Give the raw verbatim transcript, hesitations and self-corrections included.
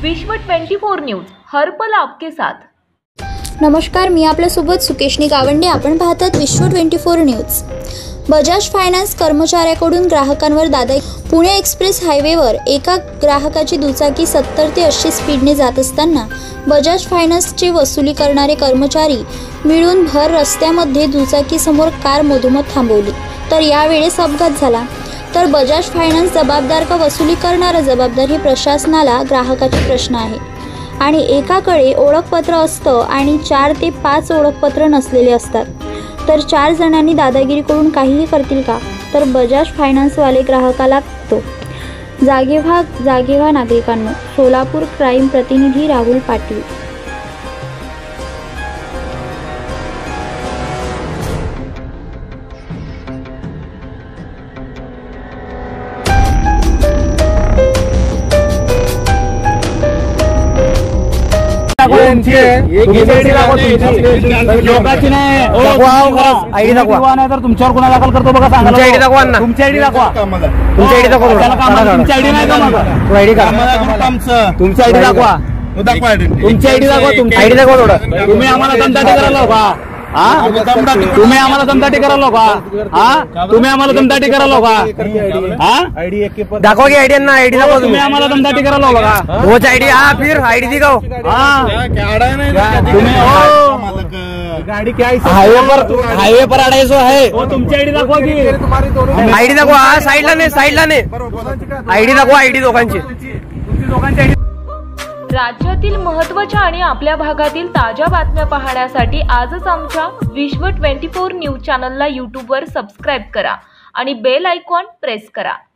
विश्व चोवीस न्यूज हर पल आपके साथ। नमस्कार, मी आपल्यासोबत सुकेशनी गावंडे। आपण पाहतात विश्व चोवीस न्यूज। बजाज फायनान्स कर्मचाऱ्याकडून ग्राहकांवर दादा पुणे एक्सप्रेस हायवेवर एका ग्राहकाची दुचाकी सत्तर ते ऐंशी स्पीडने जात असताना बजाज फायनान्सचे वसुली करणारे कर्मचारी मिळून भर रस्त्यामध्ये दुचाकी समोर कार मधोमध थांबवली, तर यावेळेस अपघात झाला। तर बजाज फायनान्स जबाबदार का वसुली करणारा जबाबदार हे प्रशासनाला ग्राहकाचे प्रश्न आहे। आणि एकाकडे ओळखपत्र असतं आणि चार ते पाच ओळखपत्र नसलेले असतात, तर चार जणांनी दादागिरी करून काहीही करतील का? तर बजाज फायनान्सवाले ग्राहकाला तो जागे व्हा जागे व्हा नागरिकांनो। सोलापूर क्राईम प्रतिनिधी राहुल पाटील। आयडी दाखवा नाही तर तुमच्यावर गुन्हा दाखल करतो बघा। सांगा तुमची आयडी दाखवा ना, तुमची आयडी दाखवा, तुमची आयडी दाखवा। तुमची आयडी नाही का माझा आयडी का तुमची आयडी दाखवा, दाखवा तुमची आयडी दाखवा, तुमची आयडी दाखवा। थोडं तुम्ही आम्हाला दमदाटी करायला का? हा तुम्ही आम्हाला दमदाटी करायला का? हा तुम्ही आम्हाला दमदाटी करायला का? हा आयडी दाखवा की आयडी ना, आयडी दाखवा। तुम्ही आम्हाला दमदाटी करायला बघा। वो आयडी हा फिर आयडी दिखाओ। हा तुम्ही गाड़ी क्या हाईवे पर हाईवे पर अडायचो आहे। वो तुमची आयडी दाखवा की आयडी दाखवा। हा साईडला नाही, साईडला नाही, आयडी दाखवा, आयडी दोघांची तुमची दोघांची आयडी। राज्यातील महत्त्वाच्या आणि आपल्या भागातील ताज्या बातम्या पाहण्यासाठी आजच आमच्या विश्व चोवीस न्यूज चॅनलला यूट्यूबवर सबस्क्राईब करा आणि बेल आयकॉन प्रेस करा।